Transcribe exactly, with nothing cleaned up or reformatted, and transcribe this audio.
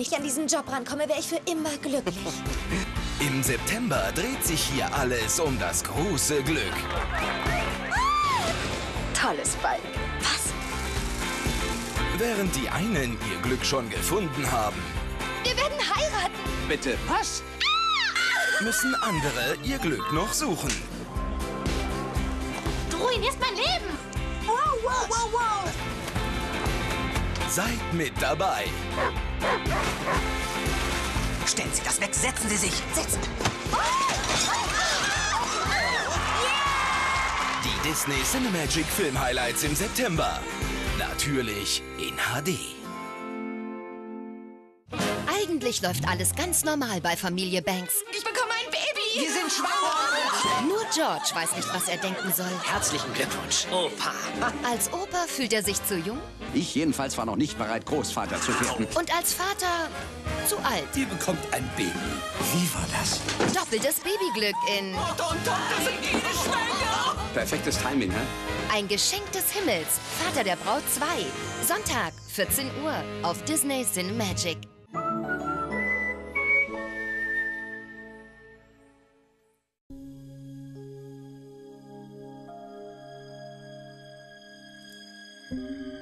ich an diesen Job rankomme, wäre ich für immer glücklich. Im September dreht sich hier alles um das große Glück. Tolles Bike. Was? Während die einen ihr Glück schon gefunden haben, Wir werden heiraten. Bitte, was? müssen andere ihr Glück noch suchen. Du ruinierst mein Leben. Wow, wow, wow, wow. Seid mit dabei. Stellen Sie das weg, setzen Sie sich. Setzen. Die Disney Cinemagic Film Highlights im September. Natürlich in H D. Eigentlich läuft alles ganz normal bei Familie Banks. Ich bekomme ein Baby. Wir sind schwanger. Nur George weiß nicht, was er denken soll. Herzlichen Glückwunsch, Opa. Als Opa fühlt er sich zu jung Ich jedenfalls war noch nicht bereit, Großvater zu werden. und als Vater zu alt. Die bekommt ein Baby. Wie war das? Doppeltes Babyglück in Perfektes Timing, hä? Ein Geschenk des Himmels. Vater der Braut zwei. Sonntag, vierzehn Uhr auf Disney Cinemagic. Thank you.